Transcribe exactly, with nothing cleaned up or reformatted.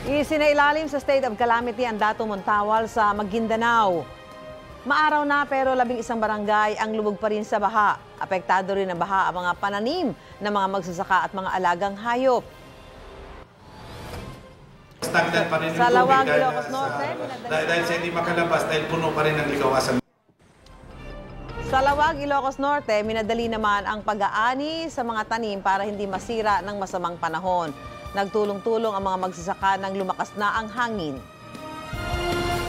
Isinailalim sa state of calamity ang Datu Montawal sa Maguindanao. Maaraw na pero labing isang barangay ang lubog pa rin sa baha. Apektado rin ng baha ang mga pananim ng mga magsasaka at mga alagang hayop. Stagnan pa rin yung sa Lawag, dahil, Ilocos Norte, sa, dahil, dahil sa hindi makalabas dahil puno pa rin ang ligawasan. Sa Lawag, Ilocos Norte, minadali naman ang pag-aani sa mga tanim para hindi masira ng masamang panahon. Nagtulong-tulong ang mga magsasaka nang lumakas na ang hangin.